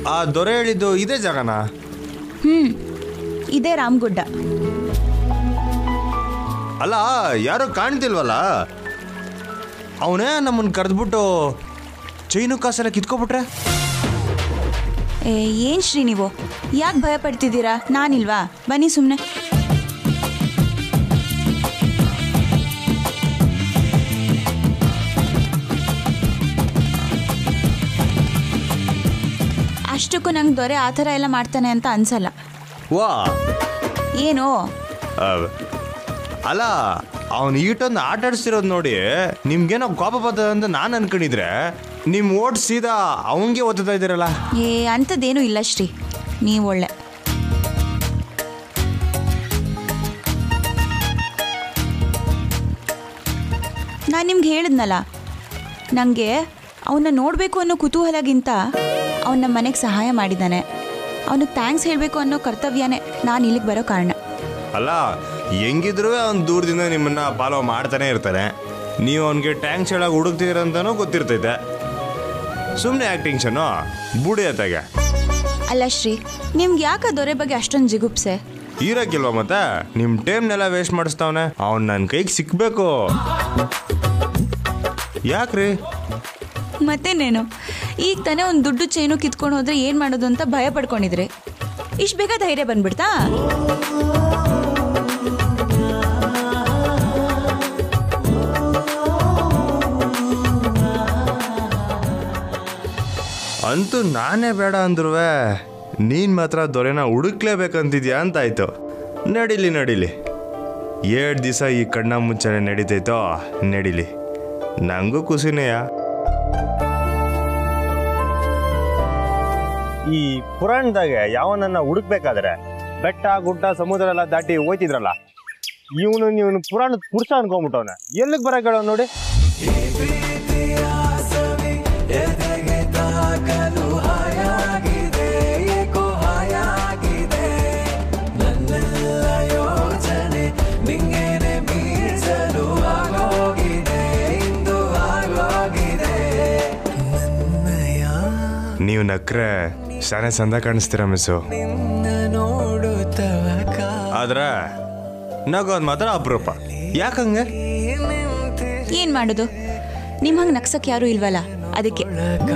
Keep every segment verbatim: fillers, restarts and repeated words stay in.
ಆ ದೊರೆ ಹೇಳಿದ್ದು ಇದೇ ಜಾಗನಾ? ಹ್ಮ್ ಇದೇ ರಾಮಗುಡ್ಡ. ಅಲ್ಲ ಯಾರು ಕಾಣ್ತಿಲ್ವಲ್ಲ? ಅವನೇ ನಮ್ಮನ್ನು ಕರೆದ್ಬಿಟ್ಟು ಚೈನು ಕಾಸೆಲ್ಲ ಕಿತ್ಕೊಬಿಟ್ರೆ? ಏ ಏನು ಶ್ರೀ ನೀವು ಯಾಕೆ ಭಯ ಪಡ್ತಿದ್ದೀರಾ? ನಾನಿಲ್ವಾ? ಬನ್ನಿ ಸುಮ್ಮನೆ. ಅಷ್ಟಕ್ಕೂ ನಂಗೆ ದೊರೆ ಆ ಥರ ಎಲ್ಲ ಮಾಡ್ತಾನೆ ಅಂತ ಅನ್ಸಲ್ಲ. ವಾ ಏನು? ಅಲ್ಲ ಅವನು ಈಟೊಂದು ಆಟ ಆಡಿಸ್ತಿರೋದು ನೋಡಿ ನಿಮ್ಗೇನೋ ಕೋಪ ಬರ್ತದೆ ಅಂತ ನಾನು ಅನ್ಕೊಂಡಿದ್ರೆ ನಿಮ್ಮ ಓಟ್ ಸೀದಾ ಅವನಿಗೆ ಓದ್ತಾ ಇದ್ದೀರಲ್ಲ. ಏ ಅಂಥದ್ದೇನೂ ಇಲ್ಲ ಶ್ರೀ, ನೀವು ಒಳ್ಳೆ. ನಾನು ನಿಮ್ಗೆ ಹೇಳಿದ್ನಲ್ಲ, ನನಗೆ ಅವನ್ನ ನೋಡಬೇಕು ಅನ್ನೋ ಕುತೂಹಲಗಿಂತ ಅವನ ನಮ್ಮ ಮನೆಗೆ ಸಹಾಯ ಮಾಡಿದ್ದಾನೆ, ಅವನಿಗೆ ಥ್ಯಾಂಕ್ಸ್ ಹೇಳಬೇಕು ಅನ್ನೋ ಕರ್ತವ್ಯನೇ ನಾನು ಇಲ್ಲಿಗೆ ಬರೋ ಕಾರಣ. ಅಲ್ಲ ಹೆಂಗಿದ್ರು ಅವ್ನು ದೂರದಿಂದ ನಿಮ್ಮನ್ನ ಫಾಲೋ ಮಾಡ್ತಾನೆ ಇರ್ತಾನೆ. ನೀವು ಅವನಿಗೆ ಟ್ಯಾಂಕ್ಸ್ ಹೇಳೋಕೆ ಹುಡುಕ್ತೀರಂತನೂ ಗೊತ್ತಿರ್ತೈತೆ. ಸುಮ್ಮನೆ ಆ್ಯಕ್ಟಿಂಗ್ಸನ್ನು ಬೂಡಿ ಅತ್ತಾಗೆ. ಅಲ್ಲ ಶ್ರೀ, ನಿಮ್ಗೆ ಯಾಕೆ ದೊರೆ ಬಗ್ಗೆ ಅಷ್ಟೊಂದು ಜಿಗುಪ್ಸೆ? ಇರೋಕ್ಕಿಲ್ವ ಮತ್ತೆ? ನಿಮ್ಮ ಟೈಮ್ನೆಲ್ಲ ವೇಸ್ಟ್ ಮಾಡಿಸ್ತಾವನೆ. ಅವ್ನು ನನ್ನ ಕೈಗೆ ಸಿಕ್ಕಬೇಕು. ಯಾಕ್ರಿ? ಮತ್ತೇನೇನು, ಈಗ ತಾನೇ ಒಂದು ದುಡ್ಡು ಚೈನು ಕಿತ್ಕೊಂಡು ಹೋದ್ರೆ ಏನು ಮಾಡೋದು ಅಂತ ಭಯ ಪಡ್ಕೊಂಡಿದ್ರಿ. ಇಷ್ಟು ಬೇಗ ಧೈರ್ಯ ಬಂದ್ಬಿಡ್ತಾ? ಅಂತೂ ನಾನೇ ಬೇಡ ಅಂದ್ರೂ ನೀನು ಮಾತ್ರ ದೊರೆನ ಹುಡುಕ್ಲೇಬೇಕಂತಿದ್ಯಾ ಅಂತಾಯ್ತು. ನಡೀಲಿ ನಡೀಲಿ, ಎರಡು ದಿವಸ ಈ ಕಣ್ಣ ಮುಂಚೆನೆ ನಡೀತೈತೋ ನಡೀಲಿ, ನನಗೂ ಖುಷಿನೇಯ. ಈ ಪುರಾಣದಾಗೆ ಯಾವನನ್ನ ಹುಡುಕ್ಬೇಕಾದ್ರೆ ಬೆಟ್ಟ ಗುಡ್ಡ ಸಮುದ್ರ ಎಲ್ಲ ದಾಟಿ ಹೋಯ್ತಿದ್ರಲ್ಲ, ಇವನು ಇವನು ಪುರಾಣದ ಪುರುಷ ಅನ್ಕೊಂಡ್ಬಿಟ್ಟವನ. ಎಲ್ಲಿಗೆ ಬರಕ್ ಹೇಳೋ ನೋಡಿ. ನೀವು ನಕ್ರೆ ಶಾನೆ ಚಂದ ಕಾಣಿಸ್ತೀರ ಮಿಸ್ಸು, ಆದ್ರೆ ನಗೋದ್ ಮಾತ್ರ ಅಪರೂಪ. ಯಾಕಂಗೆ? ಏನ್ ಮಾಡೋದು, ನಿಮ್ ಹಂಗೆ ನಗ್ಸಕ್ ಯಾರು ಇಲ್ವಲ್ಲ, ಅದಕ್ಕೆ.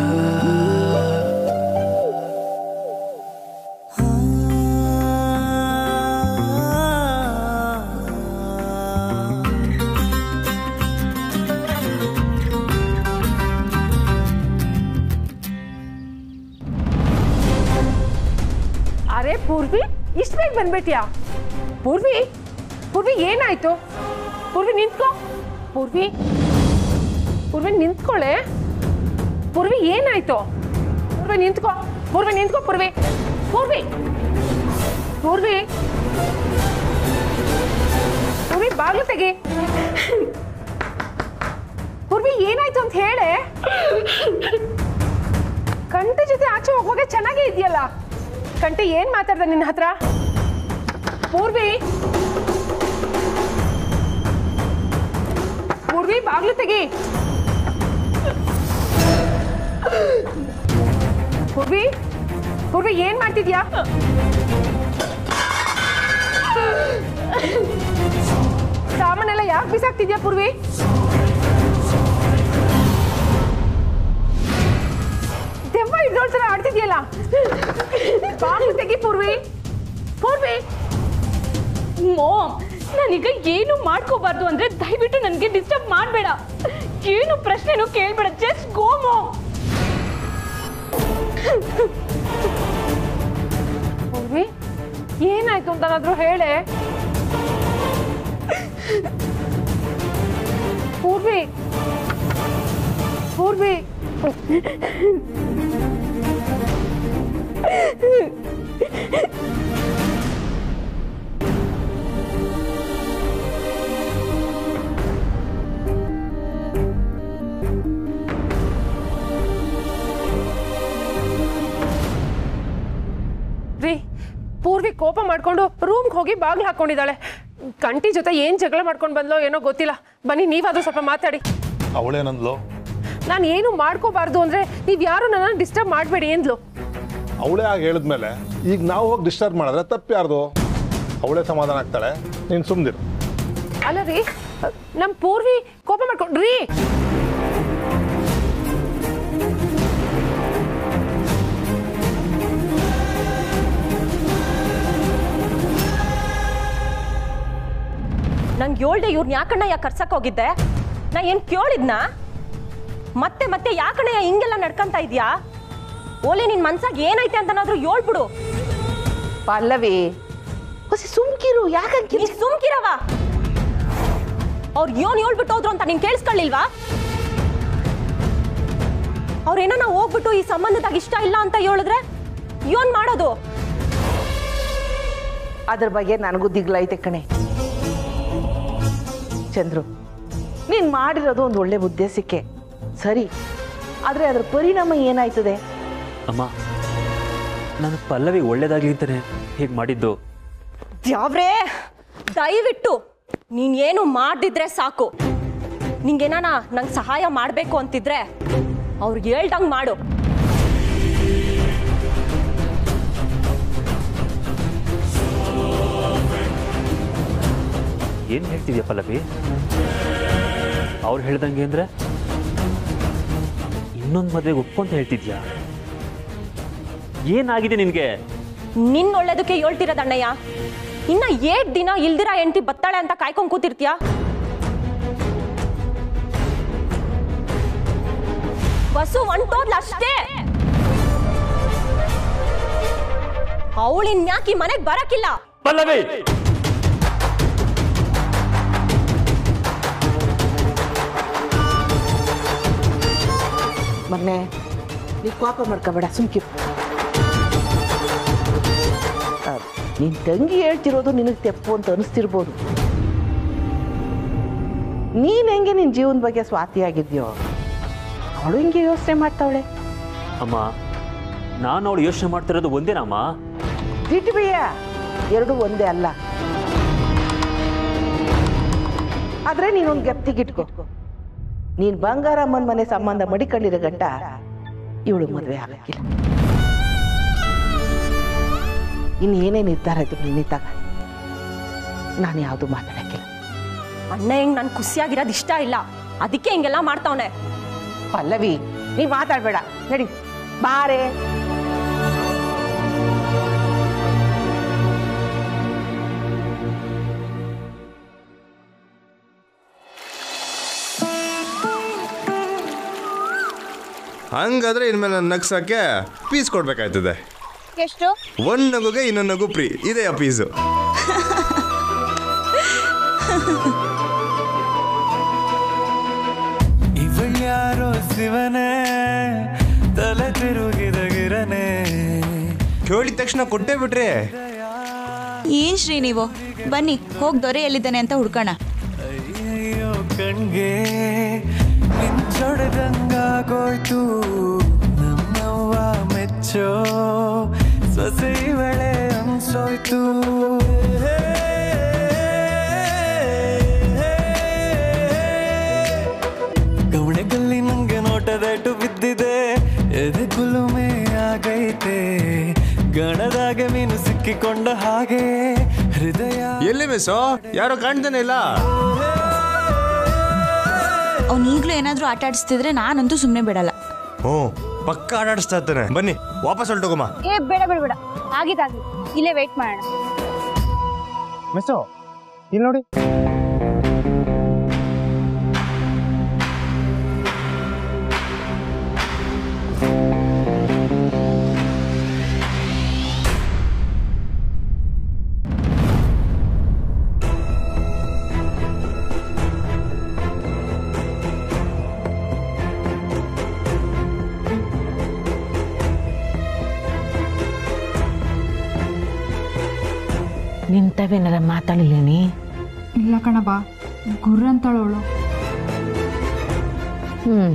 ಅರೆ ಪೂರ್ವಿ, ಇಷ್ಟು ಬೇಗ ಬಂದ್ಬಿಟ್ಯಾ? ಪೂರ್ವಿ ಪೂರ್ವಿ ಏನಾಯ್ತು? ಪೂರ್ವಿ ನಿಂತ್ಕೋ. ಪೂರ್ವಿ ಪೂರ್ವಿ ನಿಂತ್ಕೊಳ್ಳೆ. ಪೂರ್ವಿ ಏನಾಯ್ತು? ಪೂರ್ವಿ ನಿಂತ್ಕೋ. ಪೂರ್ವಿ ನಿಂತ್ಕೋ. ಪೂರ್ವಿ ಪೂರ್ವಿ ಪೂರ್ವಿ ಪೂರ್ವಿ ಬಾಗ್ಲು ತೆಗಿ. ಪೂರ್ವಿ ಏನಾಯ್ತು ಅಂತ ಹೇಳೆ. ಕಂಟಿ ಜೊತೆ ಆಚೆ ಹೋಗುವಾಗ ಚೆನ್ನಾಗೇ ಇದೆಯಲ್ಲ. ಕಂಟಿ ಏನ್ ಮಾತಾಡ್ದ ನಿನ್ನ ಹತ್ರ? ಪೂರ್ವಿ ಪೂರ್ವಿ ಬಾಗ್ಲು ತೆಗಿ. ಪೂರ್ವಿ ಪೂರ್ವಿ ಏನ್ ಮಾಡ್ತಿದ್ಯಾ? ಸಾಮಾನೆಲ್ಲ ಯಾಕೆ ಬಿಸಾಕ್ತಿದ್ಯಾ ಪೂರ್ವಿ? ದೆವ್ವ ಇದ್ದೋಳ್ ತರ ಆಡ್ತಿದ್ಯಲ್ಲ. ಬಾಗ್ಲು ತೆಗಿ ಪೂರ್ವಿ. ಪೂರ್ವಿ ಮಾಮ್, ನಾನೀಗ ಏನು ಮಾಡ್ಕೋಬಾರ್ದು ಅಂದ್ರೆ ದಯವಿಟ್ಟು ನನಗೆ ಡಿಸ್ಟರ್ಬ್ ಮಾಡಬೇಡ. ಏನು ಪ್ರಶ್ನೆನೂ ಕೇಳಬೇಡ, ಜಸ್ಟ್ ಗೋ ಮಾಮ್. ಪೂರ್ವಿ ಏನಾಯ್ತು ಅಂತನಾದ್ರೂ ಹೇಳೆ. ಪೂರ್ವಿ ಪೂರ್ವಿ ರೀ, ಪೂರ್ವಿ ಕೋಪ ಮಾಡ್ಕೊಂಡು ರೂಮ್ಗೆ ಹೋಗಿ ಬಾಗ್ಲು ಹಾಕೊಂಡಿದ್ದಾಳೆ. ಕಂಟಿ ಜೊತೆ ಏನ್ ಜಗಳ ಮಾಡ್ಕೊಂಡು ಬಂದ್ಲೋ ಏನೋ ಗೊತ್ತಿಲ್ಲ. ಬನ್ನಿ ನೀವಾದ್ರೂ ಸ್ವಲ್ಪ ಮಾತಾಡಿ. ಅವಳೇನಂದ್ಲು? ನಾನು ಏನು ಮಾಡ್ಕೋಬಾರ್ದು ಅಂದ್ರೆ ನೀವ್ ಯಾರು ನನ್ನ ಡಿಸ್ಟರ್ಬ್ ಮಾಡಬೇಡಿ ಎಂದ್ಲು. ಅವಳೇ ಆಗಿ ಹೇಳಿದ್ಮೇಲೆ ಈಗ ನಾವು ಹೋಗಿ ಡಿಸ್ಟರ್ಬ್ ಮಾಡಿದ್ರೆ ತಪ್ಪು ಯಾರ್ದು? ಅವಳೇ ಸಮಾಧಾನ ಆಗ್ತಾಳೆ, ನೀನು ಸುಮ್ಮನಿರು. ಅಲ್ಲ ರೀ, ನಮ್ಮ ಪೂರ್ವಿ ಕೋಪ ಮಾಡ್ಕೊಂಡ್ರಿ. ನಂಗೆ ಹೇಳ್ದೆ ಇವ್ರನ್ನ ಯಾಕಣ್ಣ ಯಾಕೆ ಕರ್ಸಕ್ ಹೋಗಿದ್ದೆ? ನಾ ಏನ್ ಕೇಳಿದ್ನ? ಮತ್ತೆ ಮತ್ತೆ ಯಾಕಣ್ಣ ಹಿಂಗೆಲ್ಲ ನಡ್ಕಂತ ಇದ್ಯಾ? ಓಲೆ ನಿನ್ ಮನ್ಸಾಗ ಏನೈತೆ ಅಂತನಾದ್ರೂ ಹೇಳ್ಬಿಡು. ಪಲ್ಲವಿ ಹೊಸಿ ಸುಮ್ಕಿರು, ಯಾಕಂತ ನೀ ಸುಮ್ಕಿರವ. ಅವ್ರು ಏನ್ ಹೇಳ್ಬಿಟ್ಟು ಹೋದ್ರು ಅಂತ ನೀನ್ ಕೇಳಿಸ್ಕೊಳ್ಳಿಲ್ವಾ? ಅವ್ರೇನ ನಾವು ಹೋಗ್ಬಿಟ್ಟು ಈ ಸಂಬಂಧದಾಗ ಇಷ್ಟ ಇಲ್ಲ ಅಂತ ಹೇಳಿದ್ರೆ ಏನ್ ಮಾಡೋದು? ಅದ್ರ ಬಗ್ಗೆ ನನಗೂ ದಿಗ್ಲೈತೆ ಕಣೆ. ಚಂದ್ರು, ನೀನ್ ಮಾಡಿರೋದು ಒಂದು ಒಳ್ಳೆ ಉದ್ದೇಶಕ್ಕೆ ಸರಿ, ಆದ್ರೆ ಅದ್ರ ಪರಿಣಾಮ ಏನಾಯ್ತದೆ? ಅಮ್ಮ, ನಾನು ಪಲ್ಲವಿ ಒಳ್ಳೇದಾಗ್ಲಿ ಅಂತಾನೆ ಹೇಗೆ ಮಾಡಿದ್ದು. ದ್ಯಾವ್ರೇ, ದಯವಿಟ್ಟು ನೀನ್ ಏನು ಮಾಡ್ದಿದ್ರೆ ಸಾಕು. ನಿಂಗೇನಾನ ನಂಗೆ ಸಹಾಯ ಮಾಡ್ಬೇಕು ಅಂತಿದ್ರೆ ಅವ್ರಿಗೆ ಹೇಳ್ದಂಗ್ ಮಾಡು. ಏನು ಹೇಳ್ತಿದ್ಯಾ ಪಲ್ಲವಿ? ಅವ್ರು ಹೇಳ್ದಂಗೆ ಅಂದ್ರೆ ಇನ್ನೊಂದು ಮದುವೆಗೆ ಒಪ್ಕೊಂತ ಹೇಳ್ತಿದ್ಯಾ? ಏನಾಗಿದೆ ನಿನ್ಗೆ? ನಿನ್ ಒಳ್ಳೇದಕ್ಕೆ ಹೇಳ್ತಿರೋದಣ್ಣಯ್ಯ. ಇನ್ನ ಏಟ್ ದಿನ ಇಲ್ದಿರ ಹೆಂಡತಿ ಬತ್ತಾಳೆ ಅಂತ ಕಾಯ್ಕೊಂಡ್ ಕೂತಿರ್ತೀಯ? ಬಸ್ಸು ಹೊಂಟೋದ್ಲ ಅಷ್ಟೇ. ಅವಳಿನ್ಯಾಕಿ ಮನೆಗ್ ಬರಕಿಲ್ಲ. ಪಲ್ಲವಿ, ಮೊನ್ನೆ ನೀ ಕೋಪ ಮಾಡ್ಕೋಬೇಡ, ಸುಮ್ಕಿರು. ನಿನ್ ತಂಗಿ ಹೇಳ್ತಿರೋದು ನಿನಗೆ ತೆಪ್ಪು ಅಂತ ಅನಿಸ್ತಿರ್ಬೋದು. ನೀನ್ ಹೆಂಗೆ ನಿನ್ ಜೀವನ ಬಗ್ಗೆ ಸ್ವಾತಿಯಾಗಿದ್ಯೋ ಅವಳು ಹಿಂಗೆ ಯೋಚನೆ ಮಾಡ್ತಾವಳೆ. ಅಮ್ಮ, ನಾನು ಅವಳು ಯೋಚನೆ ಮಾಡ್ತಿರೋದು ಒಂದೇನಮ್ಮ? ದಿಟ್ಟು ಬಿಯ್ಯ, ಎರಡು ಒಂದೇ ಅಲ್ಲ. ಆದ್ರೆ ನೀನೊಂದು ಗಪ್ತಿಗಿಟ್ಕೋ, ನೀನ್ ಬಂಗಾರಮ್ಮನ ಮನೆ ಸಂಬಂಧ ಮಡಿಕೊಂಡಿರೋ ಗಂಟ ಇವಳು ಮದುವೆ ಆಗಕ್ಕಿಲ್ಲ. ಇನ್ನು ಏನೇ ನಿರ್ಧಾರ ಇದ್ರು ನಿನ್ನಿದ್ದಾಗ ನಾನು ಯಾವುದು ಮಾತಾಡಕ್ಕಿಲ್ಲ. ಅಣ್ಣ ಹೆಂಗ್ ನನ್ ಖುಷಿಯಾಗಿರೋದು ಇಷ್ಟ ಇಲ್ಲ, ಅದಕ್ಕೆ ಹಿಂಗೆಲ್ಲ ಮಾಡ್ತಾವನೆ. ಪಲ್ಲವಿ, ನೀ ಮಾತಾಡ್ಬೇಡ, ನಡಿ ಬಾರೆ. ಹಂಗಾದ್ರೆ ಇನ್ಮೇಲೆ ನನ್ನ ನಗ್ಸಕ್ಕೆ ಪೀಸ್ ಕೊಡ್ಬೇಕಾಯ್ತದೆ. ಎಷ್ಟು? ಒಂದ್ ನಗುಗೆ ಇನ್ನೊಂದು ನಗು ಫ್ರೀ. ಇದೆ ಆ ಪೀಸು. ಇವಳ್ಯಾರೋ ಶಿವನೇ, ತಲೆ ತಿರುಗಿದ ಗಿರನೆ. ಕೇಳಿದ ತಕ್ಷಣ ಕೊಟ್ಟೇ ಬಿಟ್ರಿ. ಏನ್ ಶ್ರೀ ನೀವು, ಬನ್ನಿ ಹೋಗಿ ದೊರೆ ಎಲ್ಲಿದ್ದಾನೆ ಅಂತ ಹುಡ್ಕೋಣ. ಅಯ್ಯೋ ಕಣ್ಗೆ ನಿಂಚೊಡೆದಂಗಾಗೋಯ್ತು, ನಮ್ಮವ್ವ ಮೆಚ್ಚೋ ಸೊಸೆ ಇವಳೆ ಅನ್ಸೋಯ್ತು. ಗೌಣೆಗಲ್ಲಿ ನಂಗೆ ನೋಟದಟ್ಟು ಬಿದ್ದಿದೆ, ಎದೆ ಕುಲುಮೆ ಆಗೈತೆ, ಗಣದಾಗ ಮೀನು ಸಿಕ್ಕಿಕೊಂಡ ಹಾಗೆ ಹೃದಯ. ಎಲ್ಲಿ ಮಿಸ್ಸೋ? ಯಾರೋ ಕಾಣ್ತಾನೆ ಇಲ್ಲ. ಅವ್ನು ಈಗಲೂ ಏನಾದರೂ ಆಟ ಆಡಿಸ್ತಿದ್ರೆ ನಾನಂತೂ ಸುಮ್ಮನೆ ಬಿಡಲ್ಲ. ಹ್ಞೂ, ಪಕ್ಕ ಆಟಾಡಿಸ್ತಾ ಇರ್ತಾನೆ. ಬನ್ನಿ ವಾಪಸ್ ಹೊರಟೋಗಮ್ಮ. ಏ ಬೇಡ ಬೇಡ ಬೇಡ, ಆಗಿದ್ದಾಗಿ ಇಲ್ಲೇ ವೇಟ್ ಮಾಡೋಣ. ಮಿಸ್ಸು ಇಲ್ಲಿ ನೋಡಿ. ನಿಂತವೇನಾರ ಮಾತಾಡಿಲ್ಲೇನಿ? ಇಲ್ಲ ಕಣಬಾ, ಗುರ್ರ ಅಂತಾಳವಳು. ಹ್ಮ್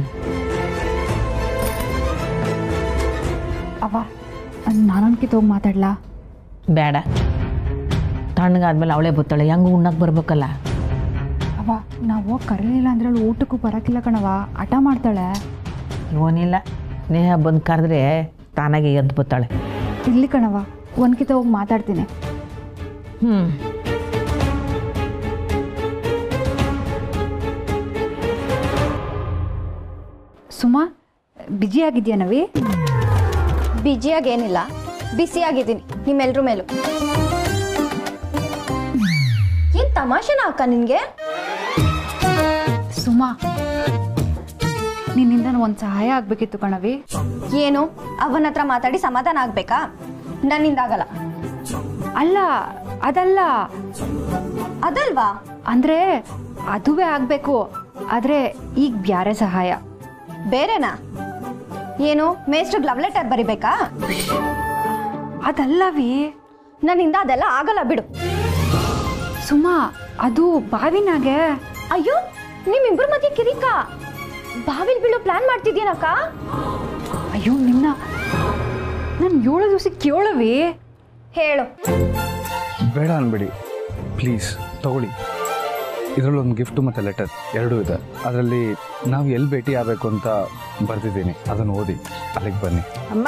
ಅವ ನಾನೊಂದ್ಕಿತ ಹೋಗಿ ಮಾತಾಡ್ಲಾ? ಬೇಡ, ತಣ್ಣಗಾದ್ಮೇಲೆ ಅವಳೇ ಬತ್ತಾಳೆ, ಹೆಂಗ ಉಣ್ಣಕ್ಕೆ ಬರ್ಬೇಕಲ್ಲ. ಅವ ನಾವು ಹೋಗಿ ಕರೀಲಿಲ್ಲ ಅಂದ್ರೆ ಅವಳು ಊಟಕ್ಕೂ ಬರೋಕ್ಕಿಲ್ಲ ಕಣವ, ಹಠ ಮಾಡ್ತಾಳೆ. ಇವನಿಲ್ಲ, ಸ್ನೇಹ ಬಂದು ಕರೆದ್ರೆ ತಾನಾಗೆ ಎದ್ದು ಬತ್ತಾಳೆ. ಇಲ್ಲಿ ಕಣವ ಒಂದ್ಕಿತ ಹೋಗಿ ಮಾತಾಡ್ತೀನಿ. ಹ್ಞೂ ಸುಮಾ ಬಿಜಿಯಾಗಿದ್ಯಾ ನವಿ? ಬಿಜಿಯಾಗೇನಿಲ್ಲ, ಬಿಸಿಯಾಗಿದ್ದೀನಿ ನಿಮ್ಮೆಲ್ರ ಮೇಲೂ. ಏನ್ ತಮಾಷೆನ ಅಕ್ಕ ನಿನ್ಗೆ? ಸುಮಾ ನಿನ್ನಿಂದ ಒಂದು ಸಹಾಯ ಆಗ್ಬೇಕಿತ್ತು ಕಣವಿ. ಏನು ಅವನ ಹತ್ರ ಮಾತಾಡಿ ಸಮಾಧಾನ ಆಗ್ಬೇಕಾ? ನನ್ನಿಂದ ಆಗಲ್ಲ. ಅಲ್ಲ ಅದಲ್ಲ ಅದಲ್ವಾ ಅಂದ್ರೆ ಅದುವೇ ಆಗ್ಬೇಕು, ಆದ್ರೆ ಈಗ ಬ್ಯಾರೆ ಸಹಾಯ. ಬೇರೆನಾ? ಏನು ಮೇಸ್ಟ್ರಿಗೆ ಲವ್ ಲೆಟರ್ ಬರಿಬೇಕಾ? ಅದಲ್ಲವಿ. ನನ್ನಿಂದ ಅದೆಲ್ಲ ಆಗಲ್ಲ ಬಿಡು. ಸುಮಾ ಅದು ಬಾವಿನಾಗೆ. ಅಯ್ಯೋ ನಿಮ್ಮಿಬ್ರ ಮಧ್ಯೆ ಕಿರಿಕ ಬಾವಿಲ್ ಬೀಳೋ ಪ್ಲಾನ್ ಮಾಡ್ತಿದ್ಯೇನಕ್ಕ? ಅಯ್ಯೋ ನಿನ್ನ ನಾನು ಏಳು ದಿವಸ ಕೇಳವಿ. ಹೇಳು. ಬೇಡ ಅನ್ಬೇಡಿ ಪ್ಲೀಸ್, ತಗೊಳ್ಳಿ. ಇದರಲ್ಲೊಂದು ಗಿಫ್ಟ್ ಮತ್ತು ಲೆಟರ್ ಎರಡೂ ಇದೆ. ಅದರಲ್ಲಿ ನಾವು ಎಲ್ಲಿ ಭೇಟಿ ಆಗಬೇಕು ಅಂತ ಬರ್ತಿದ್ದೀನಿ, ಅದನ್ನು ಓದಿ ಅಲ್ಲಿಗೆ ಬನ್ನಿ. ಅಮ್ಮ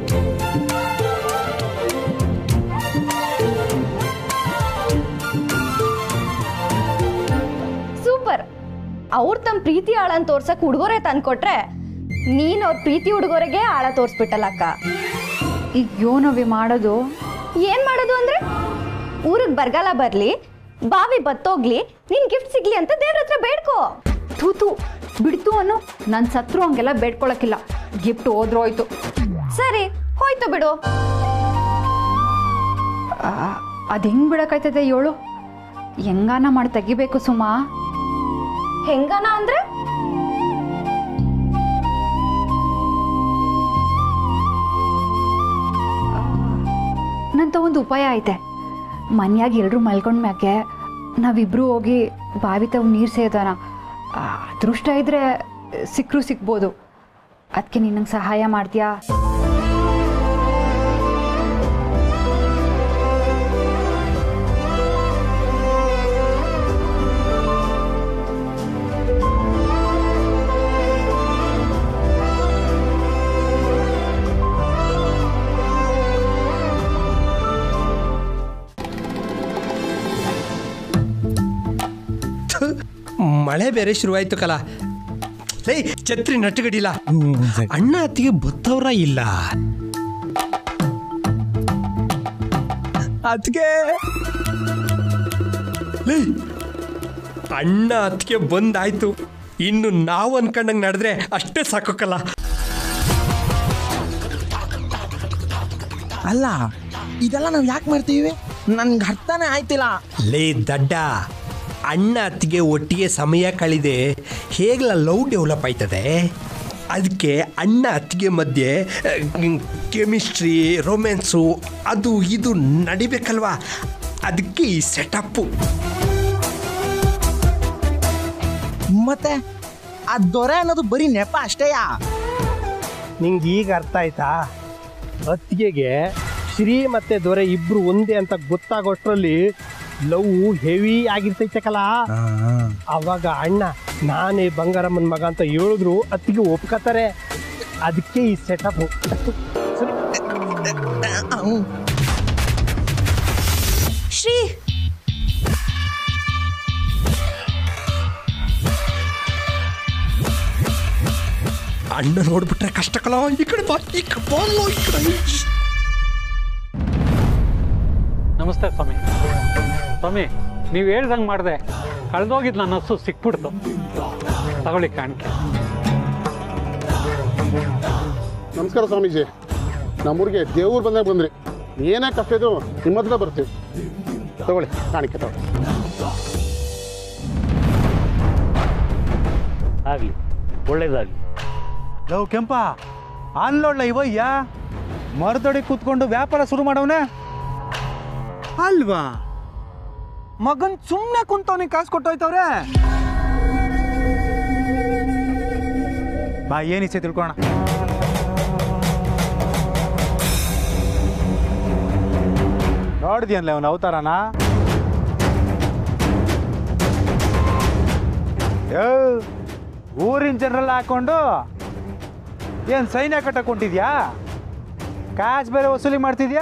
ಸೂಪರ್. ಅವ್ರ ತಮ್ಮ ಪ್ರೀತಿ ಆಳನ್ ತೋರ್ಸಕ್ ಉಡುಗೊರೆ ತಂದ್ಕೊಟ್ರೆ ನೀನ್ ಅವ್ರ ಪ್ರೀತಿ ಉಡುಗೊರೆಗೆ ಆಳ ತೋರ್ಸ್ಬಿಟ್ಟಲ್ಲಕ್ಕ. ಈಗ ಯೋನವಿ ಮಾಡೋದು ಏನ್ ಮಾಡೋದು ಅಂದ್ರೆ ಊರಿಗೆ ಬರಗಾಲ ಬರ್ಲಿ, ಬಾವಿ ಬತ್ತೋಗ್ಲಿ, ನಿನ್ ಗಿಫ್ಟ್ ಸಿಗ್ಲಿ ಅಂತ ದೇವ್ರ ಹತ್ರ ಬೇಡ್ಕೋ. ತೂತು ಬಿಡ್ತು ಅನ್ನೋ. ನನ್ನ ಸತ್ರು ಹಂಗೆಲ್ಲ ಬೇಡ್ಕೊಳಕ್ಕಿಲ್ಲ. ಗಿಫ್ಟ್ ಹೋದ್ರೋಯ್ತು. ಸರಿ ಹೋಯ್ತು ಬಿಡು. ಅದು ಹೆಂಗ್ ಬಿಡಕ್ಕಾಯ್ತದೆ ಏಳು? ಹೆಂಗಾನ ಮಾಡಿ ತೆಗಿಬೇಕು ಸುಮಾ. ಹೆಂಗಾನ ಅಂದ್ರೆ? ನಂತ ಒಂದು ಉಪಾಯ ಐತೆ. ಮನ್ಯಾಗ ಎಲ್ರು ಮಲ್ಕೊಂಡ್ ಮ್ಯಾಕೆ ನಾವಿಬ್ರು ಹೋಗಿ ಬಾವಿ ತಾವು ನೀರು ಸೇದೋಣ. ಅದೃಷ್ಟ ಇದ್ರೆ ಸಿಕ್ಕರು ಸಿಕ್ಬೋದು. ಅದಕ್ಕೆ ನೀನು ನಂಗೆ ಸಹಾಯ ಮಾಡ್ತೀಯಾ? ಮಳೆ ಬೇರೆ ಶುರುವಾಯ್ತು ಕಲ. ಲೇ ಛತ್ರಿ ನಟ್ಟುಗಡಿಲ್ಲ. ಅಣ್ಣ ಅತ್ತಿಗೆ ಬತ್ತವ್ರ ಇಲ್ಲ. ಅತ್ತಿಗೆ ಲೇ ಅಣ್ಣ ಅತ್ತಿಗೆ ಬಂದಾಯ್ತು. ಇನ್ನು ನಾವು ಅನ್ಕೊಂಡಂಗೆ ನಡೆದ್ರೆ ಅಷ್ಟೇ ಸಾಕೋಕಲ್ಲ. ಅಲ್ಲ ಇದೆಲ್ಲ ನಾವು ಯಾಕೆ ಮಾಡ್ತೀವಿ? ನನ್ಗೆ ಅರ್ಥನೇ ಆಯ್ತಿಲ್ಲ. ಲೇ ದಡ್ಡ, ಅಣ್ಣ ಅತ್ತಿಗೆ ಒಟ್ಟಿಗೆ ಸಮಯ ಕಳೆದೆ ಹೇಗಲ ಲವ್ ಡೆವಲಪ್ ಆಯ್ತದೆ. ಅದಕ್ಕೆ ಅಣ್ಣ ಅತ್ತಿಗೆ ಮಧ್ಯೆ ಕೆಮಿಸ್ಟ್ರಿ, ರೊಮ್ಯಾನ್ಸು ಅದು ಇದು ನಡಿಬೇಕಲ್ವಾ. ಅದಕ್ಕೆ ಈ ಸೆಟಪ್ಪು. ಮತ್ತೆ ಆ ದೊರೆ ಅನ್ನೋದು ಬರೀ ನೆಪ ಅಷ್ಟೇಯಾ? ನಿಂಗೆ ಈಗ ಅರ್ಥ ಆಯ್ತಾ? ಅತ್ತಿಗೆಗೆ ಶ್ರೀ ಮತ್ತೆ ದೊರೆ ಇಬ್ರು ಒಂದೇ ಅಂತ ಗೊತ್ತಾಗೋಷ್ಟ್ರಲ್ಲಿ ಲವ್ ಹೆವಿ ಆಗಿರ್ತೈತಕಲ್ಲ. ಅವಾಗ ಅಣ್ಣ ನಾನೇ ಬಂಗಾರಮ್ಮನ ಮಗ ಅಂತ ಹೇಳಿದ್ರು ಅತ್ತಿಗೆ ಒಪ್ಕೋತಾರೆ. ಅದಕ್ಕೆ ಈ ಸೆಟಪ್. ಶ್ರೀ ಅಣ್ಣ ನೋಡ್ಬಿಟ್ರೆ ಕಷ್ಟ ಕಲ. ಈ ಕಡೆ ಬಾ, ಈ ಕಡೆ ಬಾಲ್ಲೋ, ಈ ಕಡೆ. ನಮಸ್ತೆ ಸ್ವಾಮಿ. ಸ್ವಾಮಿ ನೀವು ಹೇಳ್ದಂಗೆ ಮಾಡಿದೆ, ಕಳೆದೋಗಿದ್ದು ನನ್ನ ಹಸು ಸಿಕ್ಬಿಡ್ತು. ತಗೊಳ್ಳಿ ಕಾಣಿಕೆ. ನಮಸ್ಕಾರ ಸ್ವಾಮೀಜಿ. ನಮ್ಮೂರಿಗೆ ದೇವ್ರು ಬಂದಾಗ ಬಂದ್ರಿ. ಏನೇ ಕಷ್ಟ ಇದ್ರು ನಿಮ್ಮ ಹತ್ರ ಬರ್ತೀವಿ. ತಗೊಳ್ಳಿ ಕಾಣಿಕೆ ತಗೊಳ್ಳಿ. ಆಗಲಿ, ಒಳ್ಳೇದಾಗಲಿ. ಲವ್ ಕೆಂಪ ಅನ್ಲೋಡ್ಲ ಇವಯ್ಯ ಮರದೊಡಿ ಕೂತ್ಕೊಂಡು ವ್ಯಾಪಾರ ಶುರು ಮಾಡವನೇ ಅಲ್ವಾ? ಮಗನ್ ಸುಮ್ಮನೆ ಕುಂತವನಿಗೆ ಕಾಸು ಕೊಟ್ಟೋಯ್ತವ್ರೆ. ಬಾ ಏನಿಸೆ ತಿಳ್ಕೋಣ. ನೋಡಿದ್ಯನ್ಲ ಅವನ ಅವತಾರನ? ಊರಿನ ಜನರೆಲ್ಲ ಹಾಕೊಂಡು ಏನ್ ಸೈನ್ಯ ಕಟ್ಟಕೊಂಡಿದ್ಯಾ? ಕಾಸು ಬೇರೆ ವಸೂಲಿ ಮಾಡ್ತಿದ್ಯಾ?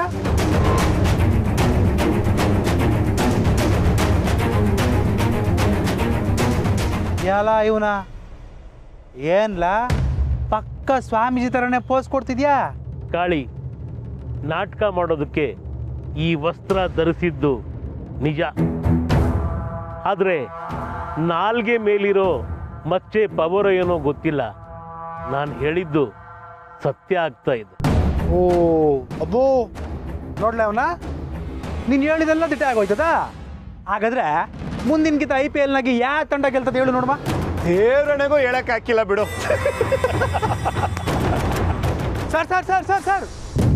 ಎಲ್ಲ ಇವನ ಏನ್ಲ ಪಕ್ಕ ಸ್ವಾಮೀಜಿ ಥರನೇ ಪೋಸ್ ಕೊಡ್ತಿದ್ಯಾ? ಕಾಳಿ, ನಾಟಕ ಮಾಡೋದಕ್ಕೆ ಈ ವಸ್ತ್ರ ಧರಿಸಿದ್ದು ನಿಜ. ಆದರೆ ನಾಲ್ಗೆ ಮೇಲಿರೋ ಮಚ್ಚೆ ಪವರ ಏನೋ ಗೊತ್ತಿಲ್ಲ. ನಾನು ಹೇಳಿದ್ದು ಸತ್ಯ ಆಗ್ತಾ ಇದೆ. ಓ ಅಬ್ಬೋ, ನೋಡ್ಲ ಅವನ ನೀನು ಹೇಳಿದೆಲ್ಲ ದಿಟ್ಟ ಆಗೋಯ್ತದ. ಹಾಗಾದ್ರೆ ಮುಂದಿನ ಗಿತ ಐ ಪಿ ಎಲ್ನಾಗಿ ಯಾವ ತಂಡ ಗೆಲ್ತದೆ ಹೇಳು ನೋಡಮ್ಮ. ದೇವರಣೆಗೂ ಹೇಳಕ್ ಹಾಕಿಲ್ಲ ಬಿಡು. Sir sir sir sir sir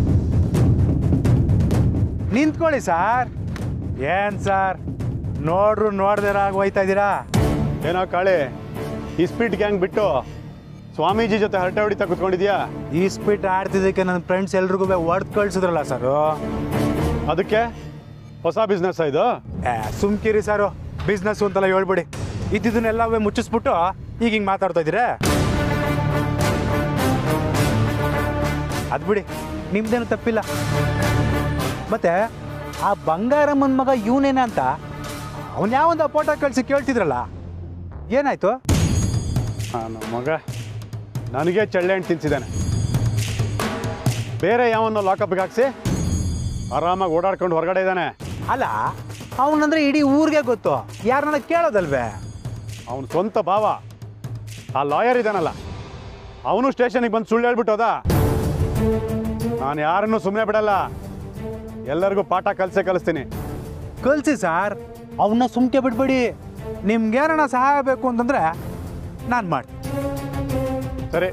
ನಿಂತ್ಕೊಳ್ಳಿ ಸರ್. ಏನ್ ಸರ್ ನೋಡ್ರು ನೋಡ್ದಿರಾಗ ಹೋಯ್ತಾ ಇದ್ದೀರಾ? ಏನೋ ಕಾಳಿ, ಈ ಸ್ಪೀಡ್ ಗ್ಯಾಂಗ್ ಬಿಟ್ಟು ಸ್ವಾಮೀಜಿ ಜೊತೆ ಹರಟೆ ಹೊಡಿತಾ ಕುತ್ಕೊಂಡಿದ್ಯಾ? ಈ ಸ್ಪೀಡ್ ಆಡ್ತಿದ್ದಕ್ಕೆ ನನ್ನ ಫ್ರೆಂಡ್ಸ್ ಎಲ್ರಿಗೂ ಹೊಡೆದು ಕಳ್ಸಿದ್ರಲ್ಲ ಸರ್. ಅದಕ್ಕೆ ಹೊಸ ಬಿಸ್ನೆಸ್ ಇದು? ಸುಮ್ಕಿರಿ ಸರ್, ಬಿಸ್ನೆಸ್ ಅಂತೆಲ್ಲ ಹೇಳ್ಬಿಡಿ. ಇದ್ದಿದ್ದನ್ನೆಲ್ಲ ಮುಚ್ಚಿಸ್ಬಿಟ್ಟು ಈಗ ಹಿಂಗೆ ಮಾತಾಡ್ತಾ ಇದ್ದೀರಾ? ಅದು ಬಿಡಿ, ನಿಮ್ದೇನು ತಪ್ಪಿಲ್ಲ. ಮತ್ತೆ ಆ ಬಂಗಾರಮ್ಮನ ಮಗ ಇವನೇನ ಅಂತ ಅವನ್ ಯಾವೊಂದು ಫೋಟೋ ಕಳಿಸಿ ಕೇಳ್ತಿದ್ರಲ್ಲ, ಏನಾಯ್ತು? ನಮ್ಮ ಮಗ ನನಗೆ ಚಳ್ಳೆ ಹಣ್ಣು ತಿನ್ಸಿದ್ದಾನೆ. ಬೇರೆ ಯಾವನ್ನೋ ಲಾಕಪ್ಗೆ ಹಾಕ್ಸಿ ಆರಾಮಾಗಿ ಓಡಾಡ್ಕೊಂಡು ಹೊರಗಡೆ ಇದ್ದಾನೆ. ಅಲ್ಲ, ಅವನಂದ್ರೆ ಇಡೀ ಊರಿಗೆ ಗೊತ್ತು, ಯಾರನ್ನ ಕೇಳೋದಲ್ವೇ? ಅವನ ಸ್ವಂತ ಭಾವ ಆ ಲಾಯರ್ ಇದ್ದಾನಲ್ಲ, ಅವನು ಸ್ಟೇಷನಿಗೆ ಬಂದು ಸುಳ್ಳು ಹೇಳ್ಬಿಟ್ಟೋದ. ನಾನು ಯಾರನ್ನು ಸುಮ್ಮನೆ ಬಿಡಲ್ಲ, ಎಲ್ಲರಿಗೂ ಪಾಠ ಕಲಿಸೇ ಕಲಿಸ್ತೀನಿ. ಕಲಿಸಿ ಸರ್, ಅವನ್ನ ಸುಮ್ಕೆ ಬಿಡ್ಬೇಡಿ. ನಿಮ್ಗೇನ ಸಹಾಯ ಬೇಕು ಅಂತಂದ್ರೆ ನಾನು ಮಾಡಿ. ಸರಿ,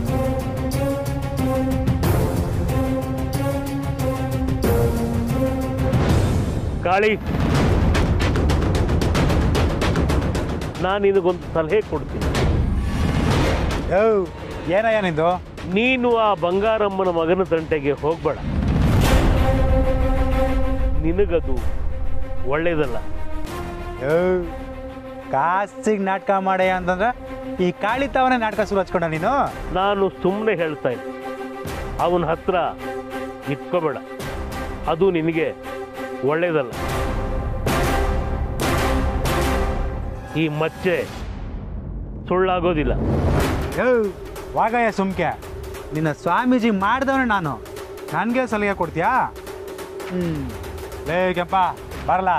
ಕಾಳಿ, ನಾನು ನಿನಗೊಂದು ಸಲಹೆ ಕೊಡ್ತೀನಿ. ಏನಯ್ಯ ನಿಂದು? ನೀನು ಆ ಬಂಗಾರಮ್ಮನ ಮಗನ ತಂಟೆಗೆ ಹೋಗ್ಬೇಡ. ನಿನಗದು ಒಳ್ಳೇದಲ್ಲ. ಕಾಸಿಗೆ ನಾಟಕ ಮಾಡಯ್ಯ ಅಂತಂದ್ರೆ ಈ ಕಾಳಿತವನೇ ನಾಟಕ ಶುರು ಹಚ್ಕೊಂಡ ನೀನು? ನಾನು ಸುಮ್ಮನೆ ಹೇಳ್ತಾ ಇದ್ದೆ, ಅವನ ಹತ್ರ ಇಟ್ಕೋಬೇಡ, ಅದು ನಿನಗೆ ಒಳ್ಳೇದಲ್ಲ. ಈ ಮಚ್ಚೆ ಸುಳ್ಳಾಗೋದಿಲ್ಲ. ವಾಗಯ್ಯ ಸುಮ್ಕೆ, ನಿನ್ನ ಸ್ವಾಮೀಜಿ ಮಾಡಿದವನೇ ನಾನು, ನನಗೆ ಸಲಹೆ ಕೊಡ್ತೀಯಾ? ಹ್ಮ್ ಲೇ ಕೆಂಪ ಬರಲ್ಲ.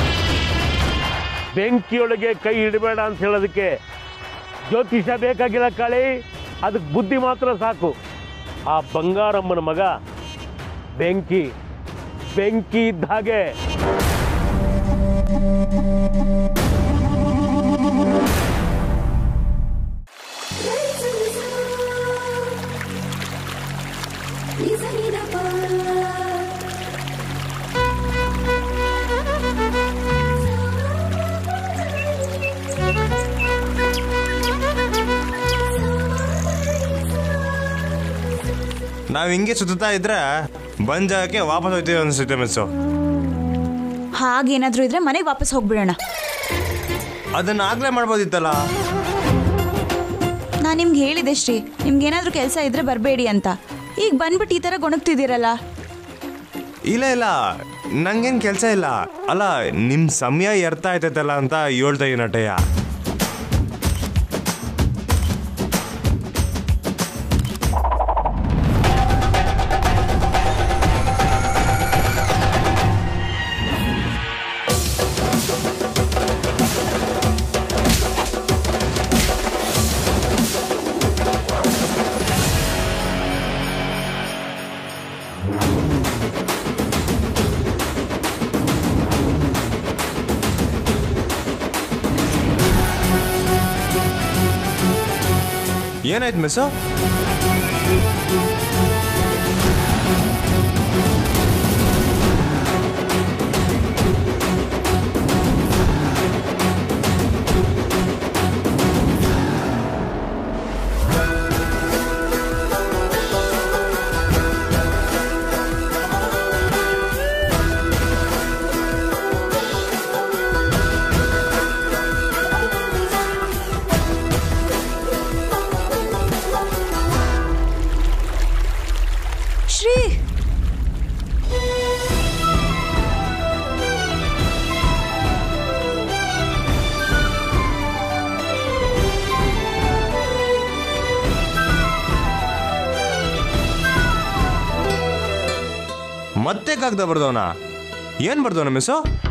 ಬೆಂಕಿಯೊಳಗೆ ಕೈ ಇಡಬೇಡ ಅಂತ ಹೇಳೋದಕ್ಕೆ ಜ್ಯೋತಿಷ ಬೇಕಾಗಿಲ್ಲ ಕಾಳಿ, ಅದಕ್ಕೆ ಬುದ್ಧಿ ಮಾತ್ರ ಸಾಕು. ಆ ಬಂಗಾರಮ್ಮನ ಮಗ ಬೆಂಕಿ ಬೆಂಕಿ ಇದ್ದ ಹಾಗೆ. ನಾವು ಹಿಂಗೆ ಸುತ್ತಾ ಇದ್ರೆ ಬಂದ ಜಾಗಕ್ಕೆ ವಾಪಸ್ ಹೋಗ್ತೀವಿ ಅನ್ಸುತ್ತೆ ಮಿಸ್ಸು. ಹಾಗೇನಾದ್ರೂ ಇದ್ರೆ ಮನೆಗೆ ವಾಪಸ್ ಹೋಗ್ಬಿಡೋಣ. ಅದನ್ನ ಆಗ್ಲೇ ಮಾಡ್ಬೋದಿತ್ತಲ್ಲ. ನಾನು ನಿಮ್ಗೆ ಹೇಳಿದೆ ಶ್ರೀ, ನಿಮ್ಗೆ ಏನಾದ್ರೂ ಕೆಲಸ ಇದ್ರೆ ಬರಬೇಡಿ ಅಂತ. ಈಗ ಬಂದ್ಬಿಟ್ಟು ಈ ಥರ ಗೊಣಗ್ತಿದ್ದೀರಲ್ಲ. ಇಲ್ಲ ಇಲ್ಲ, ನಂಗೇನು ಕೆಲಸ ಇಲ್ಲ. ಅಲ್ಲ, ನಿಮ್ಮ ಸಮಯ ಎರ್ತಾ ಆಯ್ತೈತಲ್ಲ ಅಂತ ಹೇಳ್ತಾ ಈ ನಟಯ್ಯ. ಏನಾಯ್ತು ಮಿಸ್ಸು? ಮತ್ತೆ ಕಾಗ್ದ ಬರ್ದವನ? ಏನ್ ಬರ್ದವನ ಮಿಸ್ಸು?